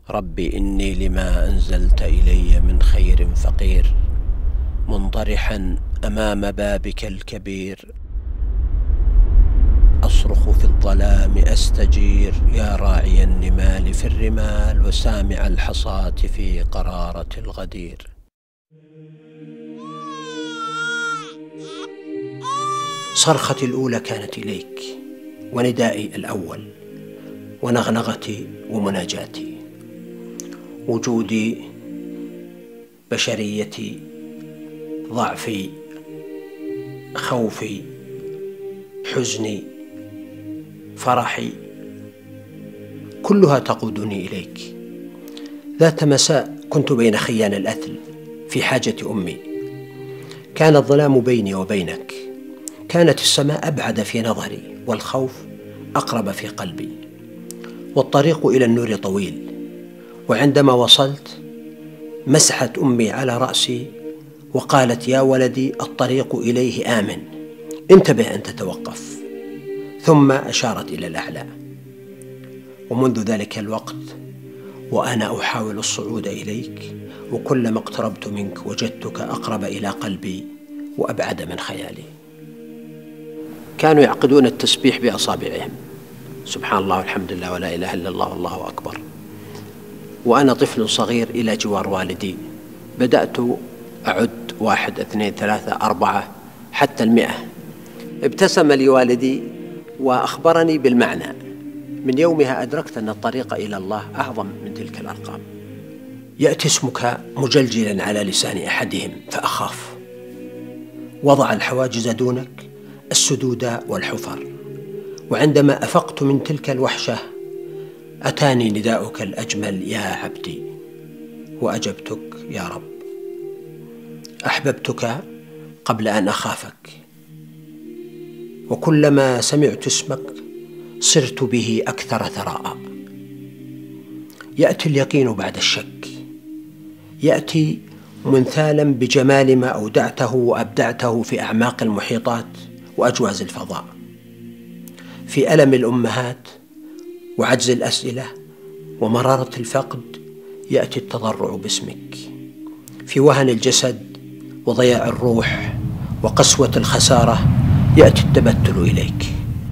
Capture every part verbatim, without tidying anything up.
رب إني لما أنزلت إلي من خير فقير، منطرحا أمام بابك الكبير. أصرخ في الظلام أستجير، يا راعي النمال في الرمال، وسامع الحصاة في قرارة الغدير. صرختي الأولى كانت إليك، وندائي الأول، ونغنغتي ومناجاتي، وجودي، بشريتي، ضعفي، خوفي، حزني، فرحي، كلها تقودني إليك. ذات مساء كنت بين خيان الأثل في حاجة أمي، كان الظلام بيني وبينك، كانت السماء أبعد في نظري والخوف أقرب في قلبي، والطريق إلى النور طويل. وعندما وصلت مسحت أمي على رأسي وقالت: يا ولدي، الطريق إليه آمن، انتبه أن تتوقف. ثم أشارت إلى الأعلى. ومنذ ذلك الوقت وأنا أحاول الصعود إليك، وكلما اقتربت منك وجدتك أقرب إلى قلبي وأبعد من خيالي. كانوا يعقدون التسبيح بأصابعهم، سبحان الله والحمد لله ولا إله إلا الله والله أكبر، وأنا طفل صغير إلى جوار والدي. بدأت أعد واحد اثنين ثلاثة أربعة حتى المئة. ابتسم لي والدي وأخبرني بالمعنى. من يومها أدركت أن الطريق إلى الله أعظم من تلك الأرقام. يأتي اسمك مجلجلا على لسان أحدهم فأخاف. وضع الحواجز دونك، السدود والحفر. وعندما أفقت من تلك الوحشة أتاني نداؤك الأجمل: يا عبدي. وأجبتك: يا رب. أحببتك قبل أن أخافك، وكلما سمعت اسمك صرت به أكثر ثراء. يأتي اليقين بعد الشك، يأتي منثالا بجمال ما أودعته وأبدعته في أعماق المحيطات وأجواز الفضاء. في ألم الأمهات وعجز الأسئلة ومرارة الفقد يأتي التضرع باسمك. في وهن الجسد وضياع الروح وقسوة الخسارة يأتي التبتل إليك.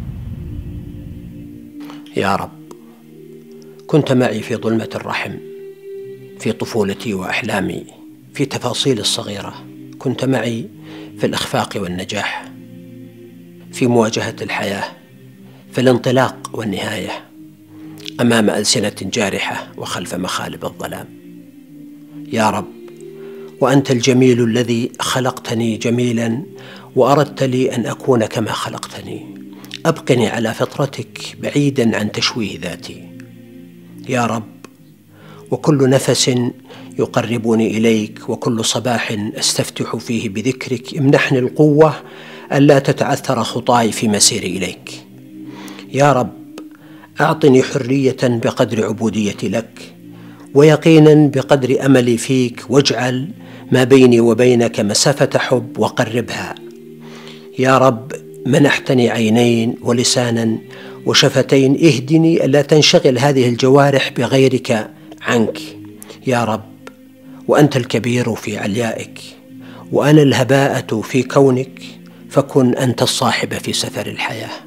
يا رب، كنت معي في ظلمة الرحم، في طفولتي وأحلامي، في تفاصيل الصغيرة. كنت معي في الإخفاق والنجاح، في مواجهة الحياة، في الانطلاق والنهاية، أمام ألسنة جارحة وخلف مخالب الظلام. يا رب، وأنت الجميل الذي خلقتني جميلا وأردت لي أن أكون كما خلقتني. أبقني على فطرتك بعيدا عن تشويه ذاتي. يا رب، وكل نفس يقربني إليك وكل صباح أستفتح فيه بذكرك امنحني القوة ألا تتعثر خطاي في مسيري إليك. يا رب، أعطني حرية بقدر عبوديتي لك، ويقينا بقدر أملي فيك، واجعل ما بيني وبينك مسافة حب وقربها. يا رب، منحتني عينين ولسانا وشفتين، اهدني ألا تنشغل هذه الجوارح بغيرك عنك. يا رب، وأنت الكبير في عليائك، وأنا الهباءة في كونك، فكن أنت الصاحب في سفر الحياة.